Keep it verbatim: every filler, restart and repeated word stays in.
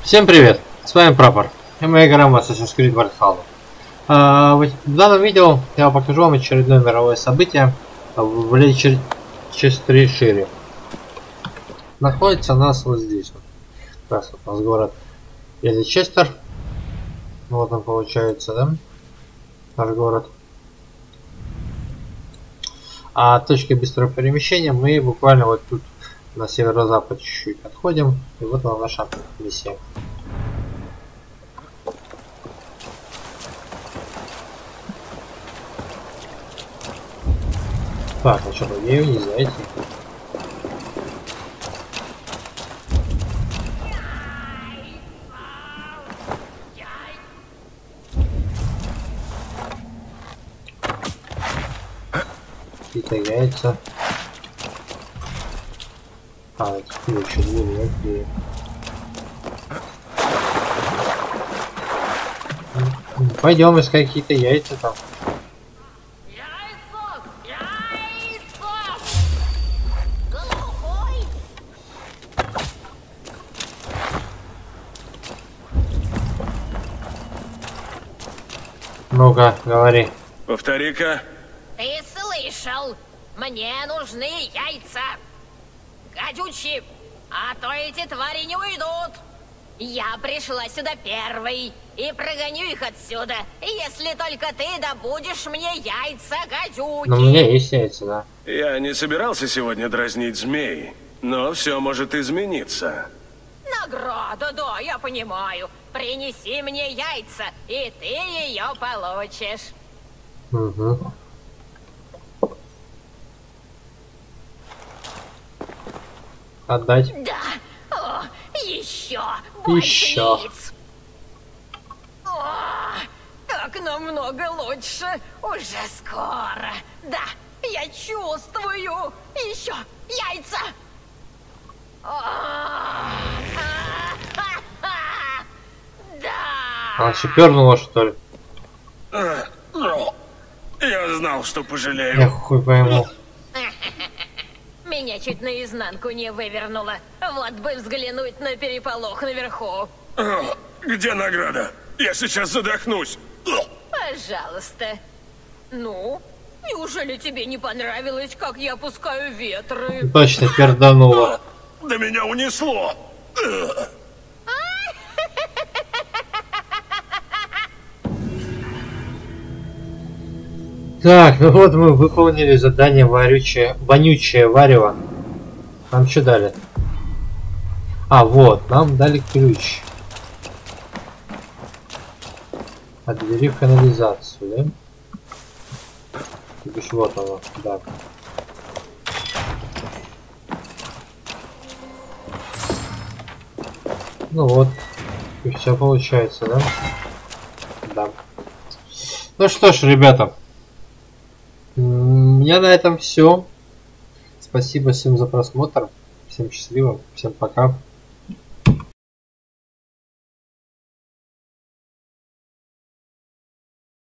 Всем привет! С вами Прапор, и мы играем в Assassin's Creed Valhalla. А, в данном видео я покажу вам очередное мировое событие в Лейчестершире. Находится у нас вот здесь. Вот. Как раз вот у нас город Лейчестер. Вот он получается, да? Наш город. А от точки быстрого перемещения мы буквально вот тут на северо-запад чуть-чуть отходим. И вот она наша миссия. Так, ну что, я ее не знаете. Какие-то яйца. А, это еще двери, двери. Пойдем искать какие-то яйца там. Ну-ка, говори. Повтори-ка. Ты слышал? Мне нужны яйца. Гадючи, а то эти твари не уйдут. Я пришла сюда первой и прогоню их отсюда, если только ты добудешь мне яйца, гадюки. Но у меня есть яйца, да. Я не собирался сегодня дразнить змей, но все может измениться. Награда, да, я понимаю. Принеси мне яйца, и ты ее получишь. Угу. Отдать. Да. О, еще. Больше Еще. яиц. О, так намного лучше. Уже скоро. Да, я чувствую. Еще яйца. Да. Она еще пернула, что ли? Я знал, что пожалею. Я хуй пойму. Меня чуть наизнанку не вывернуло. Вот бы взглянуть на переполох наверху. Где награда? Я сейчас задохнусь. Пожалуйста. Ну, неужели тебе не понравилось, как я пускаю ветры? Точно перданула. Да меня унесло. Так, ну вот мы выполнили задание варючее, вонючее варево. Нам что дали? А, вот, нам дали ключ. От двери в канализацию, да? То бишь вот оно, да. Ну вот, и все получается, да? Да. Ну что ж, ребята. У меня на этом все. Спасибо всем за просмотр. Всем счастливо. Всем пока.